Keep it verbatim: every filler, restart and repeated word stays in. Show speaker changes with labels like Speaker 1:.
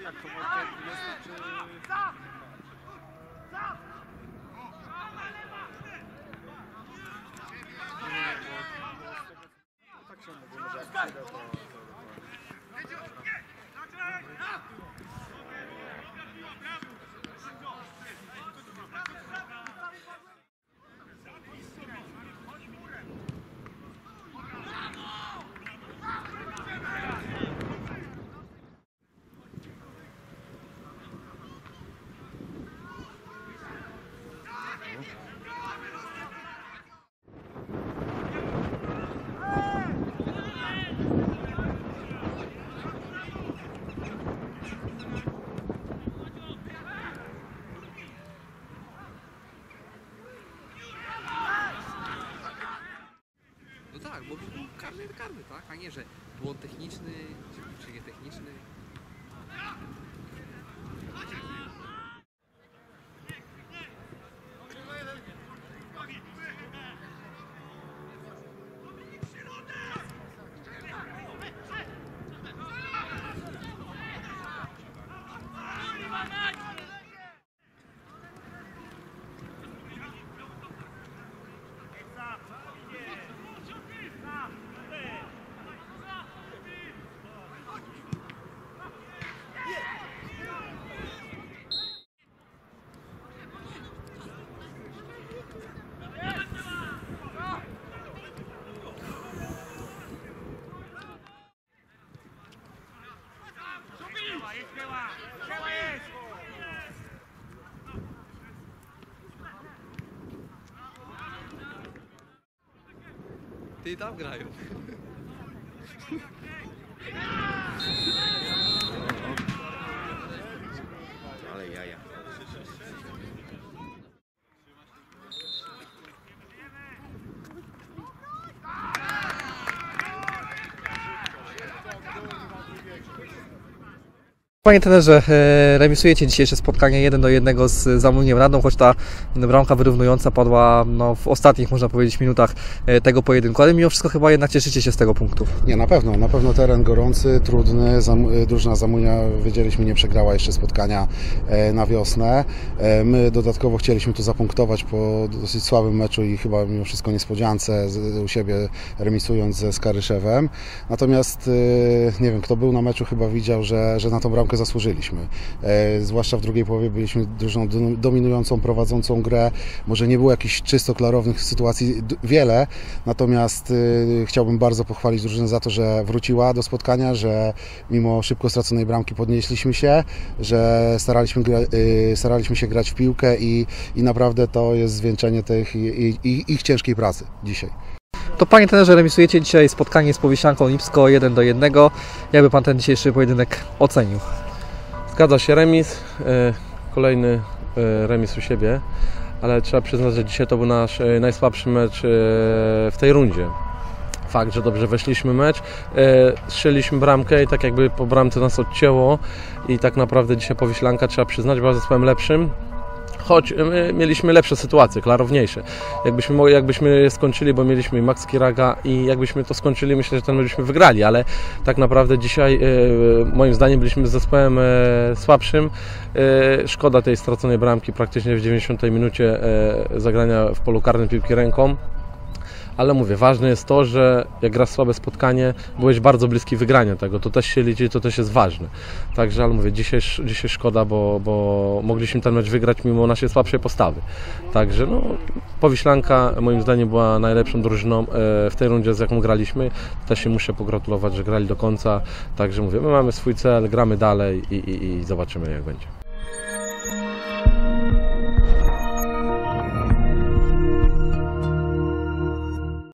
Speaker 1: Jak to może dwudziesta czy... Nie, bo... Tak się mówi, że jak przyjdę, to...
Speaker 2: No tak, bo był karny, karny, tak? A nie, że błąd techniczny, czy, czy nie techniczny. Ty tam grają. Ale jaja.
Speaker 3: Panie trenerze, remisujecie dzisiejsze spotkanie jeden do jednego z Zamówieniem Radną, choć ta bramka wyrównująca padła no, w ostatnich, można powiedzieć, minutach tego pojedynku, ale mimo wszystko chyba jednak cieszycie się z tego punktu.
Speaker 4: Nie, na pewno, na pewno teren gorący, trudny, drużyna Zamówienia, wiedzieliśmy, nie przegrała jeszcze spotkania na wiosnę. My dodatkowo chcieliśmy tu zapunktować po dosyć słabym meczu i chyba mimo wszystko niespodziance u siebie remisując ze Skaryszewem. Natomiast nie wiem, kto był na meczu, chyba widział, że, że na tą bramkę zasłużyliśmy. E, zwłaszcza w drugiej połowie byliśmy drużyną dominującą, prowadzącą grę. Może nie było jakichś czysto klarownych sytuacji wiele, natomiast e, chciałbym bardzo pochwalić drużynę za to, że wróciła do spotkania, że mimo szybko straconej bramki podnieśliśmy się, że staraliśmy, gra, e, staraliśmy się grać w piłkę i, i naprawdę to jest zwieńczenie tych, i, i, ich ciężkiej pracy dzisiaj.
Speaker 3: To panie trenerze, remisujecie dzisiaj spotkanie z Powieślanką Lipsko jeden do jednego. Jakby pan ten dzisiejszy pojedynek ocenił?
Speaker 5: Zgadza się, remis. Kolejny remis u siebie, ale trzeba przyznać, że dzisiaj to był nasz najsłabszy mecz w tej rundzie. Fakt, że dobrze weszliśmy mecz, strzeliśmy bramkę i tak jakby po bramce nas odcięło i tak naprawdę dzisiaj Powieślanka, trzeba przyznać, była zespołem lepszym. Choć my mieliśmy lepsze sytuacje, klarowniejsze. Jakbyśmy, jakbyśmy je skończyli, bo mieliśmy Max Kiraga i jakbyśmy to skończyli, myślę, że ten byśmy wygrali, ale tak naprawdę dzisiaj moim zdaniem byliśmy z zespołem słabszym. Szkoda tej straconej bramki praktycznie w dziewięćdziesiątej minucie zagrania w polu karnym piłki ręką. Ale mówię, ważne jest to, że jak grasz słabe spotkanie, byłeś bardzo bliski wygrania tego, to też się liczy, to też jest ważne. Także, ale mówię, dzisiaj, dzisiaj szkoda, bo, bo mogliśmy ten mecz wygrać mimo naszej słabszej postawy. Także no, Powieślanka moim zdaniem była najlepszą drużyną w tej rundzie, z jaką graliśmy. Też się muszę pogratulować, że grali do końca. Także mówię, my mamy swój cel, gramy dalej i, i, i zobaczymy, jak będzie.